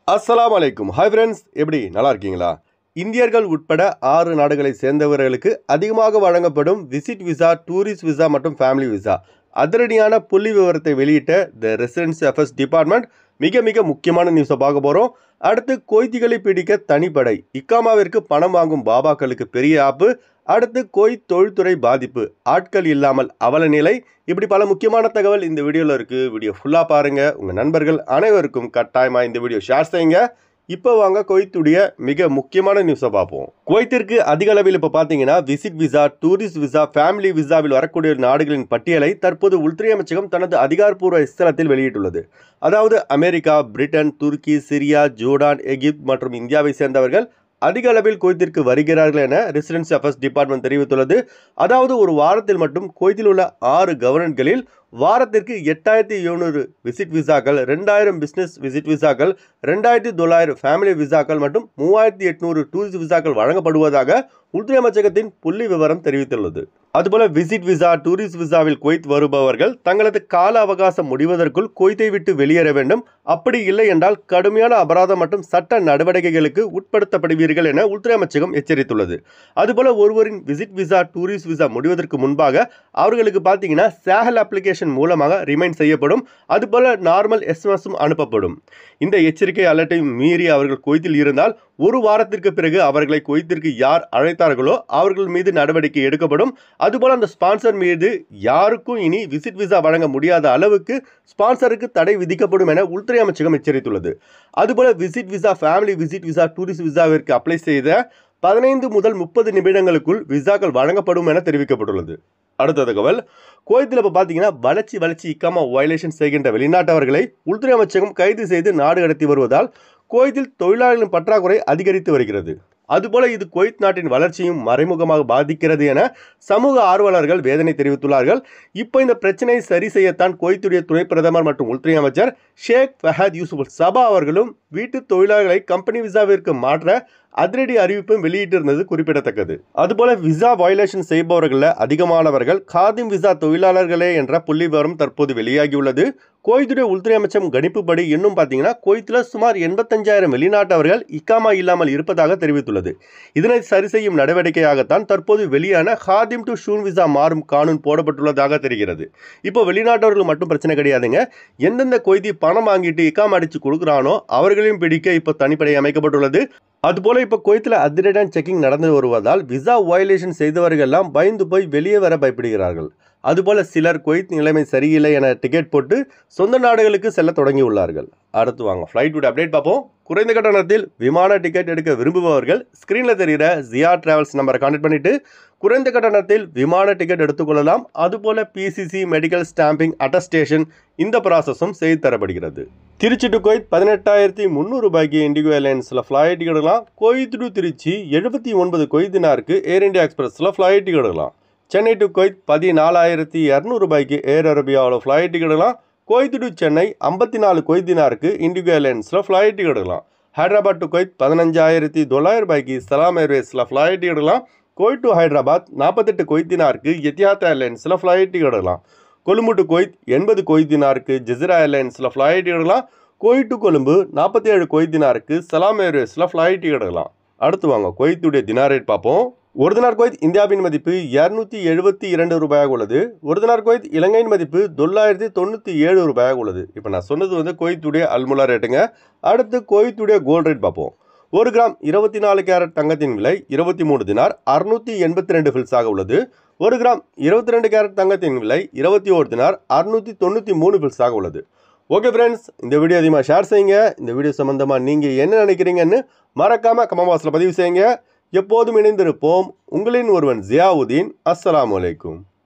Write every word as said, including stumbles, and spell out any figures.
அஸ்ஸலாமு அலைக்கும். Hi friends, எப்படி நல்லா இருக்கீங்களா? இந்தியர்கள் உட்பட ஆறு நாடுகளை சேர்ந்தவர்களுக்கு அதிகமாக வழங்கப்படும் விசிட் விசா, டூரிஸ்ட் விசா மற்றும் ஃபேமிலி விசா அதிரடியான புள்ளி விவரத்தை வெளியிட்ட த ரெசிடென்சி அஃபேர்ஸ் டிபார்ட்மெண்ட் மிக மிக முக்கியமான நியூஸை பார்க்க போகிறோம். அடுத்து குவைத்திகளை பிடிக்க தனிப்படை, இக்காமாவிற்கு பணம் வாங்கும் பாபாக்களுக்கு பெரிய ஆப்பு, அடுத்து குவைத் தொழில்துறை பாதிப்பு, ஆட்கள் இல்லாமல் அவல நிலை, இப்படி பல முக்கியமான தகவல் இந்த வீடியோவில் இருக்குது. வீடியோ ஃபுல்லாக பாருங்கள். உங்கள் நண்பர்கள் அனைவருக்கும் கட்டாயமாக இந்த வீடியோ ஷேர் செய்யுங்க. இப்போ வாங்க குவைத்துடைய மிக முக்கியமான நியூஸை பார்ப்போம். குவைத்திற்கு அதிக அளவில் இப்போ பார்த்தீங்கன்னா visit visa, tourist visa, family விசாவில் வரக்கூடிய நாடுகளின் பட்டியலை தற்போது உள்துறை அமைச்சகம் தனது அதிகாரப்பூர்வ இஸ்தலத்தில் வெளியிட்டுள்ளது. அதாவது அமெரிக்கா, பிரிட்டன், துருக்கி, சிரியா, ஜோர்டான், எகிப்து மற்றும் இந்தியாவை சேர்ந்தவர்கள் அதிக அளவில் குவைத்திற்கு வருகிறார்கள் என ரெசிடென்சி அஃபேர்ஸ் டிபார்ட்மெண்ட் தெரிவித்துள்ளது. அதாவது ஒரு வாரத்தில் மட்டும் குவைத்தில் உள்ள ஆறு கவர்னர்களில் வாரத்திற்கு எட்டாயிரத்தி எழுநூறு விசிட் விசாக்கள், ரெண்டாயிரம் பிஸ்னஸ் விசிட் விசாக்கள், ரெண்டாயிரத்தி தொள்ளாயிரம் ஃபேமிலி விசாக்கள் மற்றும் மூவாயிரத்தி எட்நூறு டூரிஸ்ட் விசாக்கள் வழங்கப்படுவதாக உள்துறை அமைச்சகத்தின் புள்ளி விவரம் தெரிவித்துள்ளது. அதுபோல விசிட் விசா, டூரிஸ்ட் விசாவில் குவைத் வருபவர்கள் தங்களது கால அவகாசம் முடிவதற்குள் குவைத்தை விட்டு வெளியேற வேண்டும். அப்படி இல்லை என்றால் கடுமையான அபராதம் மற்றும் சட்ட நடவடிக்கைகளுக்கு உட்படுத்தப்படுவீர்கள் என உள்துறை அமைச்சகம் எச்சரித்துள்ளது. அதுபோல ஒருவரின் விசிட் விசா, டூரிஸ்ட் விசா முடிவதற்கு முன்பாக அவர்களுக்கு பார்த்தீங்கன்னா சேகல் அப்ளிகேஷன் மூலமாக ரிமைண்ட் செய்யப்படும். அதுபோல நார்மல் எஸ்எம்எஸும் அனுப்பப்படும். இந்த எச்சரிக்கை அலர்ட்டை மீறி அவர்கள் குவைத்தில் இருந்தால் ஒரு வாரத்திற்கு பிறகு அவர்களை குவைத்திற்கு யார் அழைத்தார்களோ அவர்கள் மீது நடவடிக்கை எடுக்கப்படும். அதுபோல அந்த ஸ்பான்சர் மீது யாருக்கும் இனி விசிட் விசா வழங்க முடியாத அளவுக்கு ஸ்பான்சருக்கு தடை விதிக்கப்படும் என உள்துறை அமைச்சகம் எச்சரித்துள்ளது. அதுபோல visit visa, family visit visa, tourist விசாவிற்கு அப்ளை செய்த பதினைந்து முதல் முப்பது நிமிடங்களுக்குள் விசாக்கள் வழங்கப்படும் என தெரிவிக்கப்பட்டுள்ளது. அடுத்த தகவல், குவைத்தில் இப்போ பார்த்தீங்கன்னா வளர்ச்சி வளர்ச்சி இக்காமா வயலேஷன் செய்கின்ற வெளிநாட்டவர்களை உள்துறை அமைச்சகம் கைது செய்து நாடு கடத்தி வருவதால் குவைத்தில் தொழிலாளர்களின் பற்றாக்குறை அதிகரித்து வருகிறது. அதுபோல இது குவைத் நாட்டின் வளர்ச்சியும் மறைமுகமாக பாதிக்கிறது என சமூக ஆர்வலர்கள் வேதனை தெரிவித்துள்ளார்கள். இப்போ இந்த பிரச்சனையை சரி செய்யத்தான் குவைத்துடைய துணை பிரதமர் மற்றும் உள்துறை அமைச்சர் ஷேக் ஃபஹத் யூசுப் சபா அவர்களும் வீட்டு தொழிலாளர்களை கம்பெனி விசாவிற்கு மாற்ற அதிரடி அறிவிப்பும் வெளியிட்டிருந்தது குறிப்பிடத்தக்கது. அதுபோல விசா வயலேஷன் செய்பவர்களில் அதிகமானவர்கள் காதிம் விசா தொழிலாளர்களே என்ற புள்ளி விவரம் தற்போது வெளியாகியுள்ளது. குவைத்துடைய உள்துறை அமைச்சகம் கணிப்புப்படி இன்னும் பார்த்தீங்கன்னா குவைத்தில் சுமார் எண்பத்தஞ்சாயிரம் வெளிநாட்டவர்கள் இக்காமா இல்லாமல் இருப்பதாக தெரிவித்துள்ளது. இதனை சரி செய்யும் நடவடிக்கையாகத்தான் தற்போது வெளியான ஹாதிம் டு ஷூன் விசா மாறும் கானூன் போடப்பட்டுள்ளதாக தெரிகிறது. இப்போ வெளிநாட்டவர்கள் மட்டும் பிரச்சனை கிடையாதுங்க. எந்தெந்த குவைத்தி பணம் வாங்கிட்டு இக்காமா அடிச்சு கொடுக்குறானோ அவர்களையும் பிடிக்க இப்போ தனிப்படை அமைக்கப்பட்டுள்ளது. அதுபோல இப்போ குவைத்தில் அதிரடியான செக்கிங் நடந்து வருவதால் விசா வயலேஷன் செய்தவர்கள் எல்லாம் பயந்து போய் வெளியே வர பயப்படுகிறார்கள். அதுபோல சிலர் குவைத் நிலைமை சரியில்லை என டிக்கெட் போட்டு சொந்த நாடுகளுக்கு செல்ல தொடங்கி உள்ளார்கள். அடுத்து வாங்க ஃப்ளைட் அப்டேட் பார்ப்போம். குறைந்த கட்டணத்தில் விமான டிக்கெட் எடுக்க விரும்புபவர்கள் ஸ்க்ரீனில் தெரிகிற ஜியா டிராவல்ஸ் நம்பரை கான்டெக்ட் பண்ணிட்டு குறைந்த கட்டணத்தில் விமான டிக்கெட் எடுத்துக்கொள்ளலாம். அதுபோல பிசிசி, மெடிக்கல் ஸ்டாம்பிங், அட்டஸ்டேஷன் இந்த ப்ராசஸும் செய்து தரப்படுகிறது. திருச்சி டு குவைத் பதினெட்டாயிரத்தி முந்நூறு ரூபாய்க்கு இண்டிகோ ஏர்லைன்ஸில் ஃப்ளைட் எடுக்கலாம். குவைத் டு திருச்சி எழுபத்தி ஒன்பது குவைத் தினாருக்கு ஏர் இண்டியா எக்ஸ்பிரஸில் ஃப்ளைட் எடுக்கலாம். சென்னை டு குவைத் பதினாலாயிரத்தி இரநூறு ரூபாய்க்கு ஏர் அரேபியாவில் ஃப்ளைட் எடுக்கலாம். குவைத் டு சென்னை ஐம்பத்தி நாலு குவைத் தினாருக்கு இண்டிகோ ஏர்லைன்ஸில் ஃப்ளைட் எடுக்கலாம். ஹைதராபாத் டு குவைத் பதினஞ்சாயிரத்தி தொள்ளாயிரம் ரூபாய்க்கு சலாம் ஏர்வேஸில் ஃப்ளைட் எடுக்கலாம். குவைத் டு ஹைதராபாத் நாற்பத்தெட்டு குவைத் தினாருக்கு எத்தியாத் ஏர்லைன்ஸில் ஃப்ளைட் எடுக்கலாம். கொழும்பு டு குவைத் எண்பது குவைத் தினாருக்கு ஜெசிரா ஏர்லைன்ஸில் ஃப்ளைட் எடுக்கலாம். குவைத் டு கொழும்பு நாற்பத்தி ஏழு குவைத் தினாருக்கு சலாம் ஏர்வேஸில் ஃப்ளைட் எடுக்கலாம். அடுத்து வாங்க குவைத்துடைய தினார் ரேட் பார்ப்போம். ஒரு தினார் குவைத் இந்தியாவின் மதிப்பு இருநூத்தி எழுபத்தி இரண்டு ரூபாயாக உள்ளது. ஒரு தினார் குவைத் இலங்கையின் மதிப்பு தொள்ளாயிரத்தி தொண்ணூற்றி ஏழு ரூபாயாக உள்ளது. இப்போ நான் சொன்னது வந்து குவைத்துடைய அல்முலா ரேட்டுங்க. அடுத்து குவைத்துடைய கோல்டு ரேட் பார்ப்போம். ஒரு கிராம் இருபத்தி நாலு கேரட் தங்கத்தின் விலை இருபத்தி மூணு தினார் அறுநூற்றி எண்பத்தி ரெண்டு ஃபில்ஸாக உள்ளது. ஒரு கிராம் இருபத்தி ரெண்டு கேரட் தங்கத்தின் விலை இருபத்தி ஒரு தினார் அறுநூற்றி தொண்ணூற்றி மூணு ஃபில்ஸாக உள்ளது. ஓகே ஃப்ரெண்ட்ஸ், இந்த வீடியோ அதிகமாக ஷேர் செய்யுங்க. இந்த வீடியோ சம்மந்தமாக நீங்கள் என்ன நினைக்கிறீங்கன்னு மறக்காமல் கமெண்ட் பாக்ஸில் பதிவு செய்யுங்க. எப்போதும் இணைந்திருப்போம். உங்களின் ஒருவன் ஜியாவுதீன். அஸ்ஸலாமு அலைக்கும்.